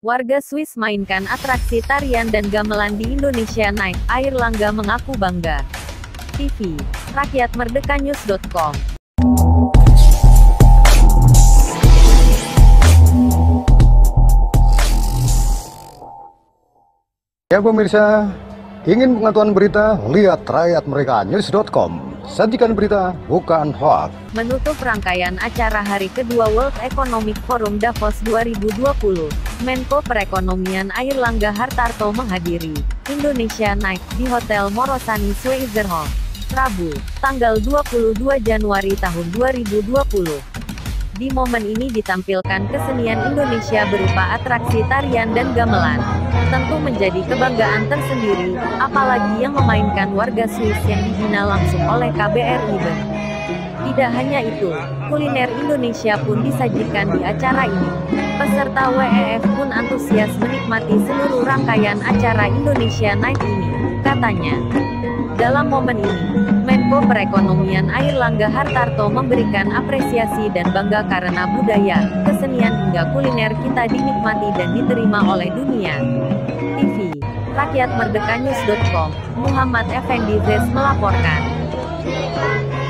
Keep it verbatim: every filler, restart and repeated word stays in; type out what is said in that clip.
Warga Swiss mainkan atraksi tarian dan gamelan di Indonesia Night, Airlangga mengaku bangga. T V, rakyat merdeka news dot com. Ya pemirsa, ingin pengetahuan berita? Lihat rakyat mereka news dot com. Sajikan berita, bukan hoax. Menutup rangkaian acara hari kedua World Economic Forum Davos dua ribu dua puluh, Menko Perekonomian Airlangga Hartarto menghadiri Indonesia Night di Hotel Morosani Schweizerhof, Rabu, tanggal dua puluh dua Januari tahun dua ribu dua puluh. Di momen ini ditampilkan kesenian Indonesia berupa atraksi tarian dan gamelan. Tentu menjadi kebanggaan tersendiri, apalagi yang memainkan warga Swiss yang dibina langsung oleh K B R I Bern. Tidak hanya itu, kuliner Indonesia pun disajikan di acara ini. Peserta W E F pun antusias menikmati seluruh rangkaian acara Indonesia Night ini, katanya. Dalam momen ini, Menko Perekonomian Airlangga Hartarto memberikan apresiasi dan bangga karena budaya, kesenian hingga kuliner kita dinikmati dan diterima oleh dunia. T V, rakyat merdeka news dot com, Muhammad Effendi Zes melaporkan.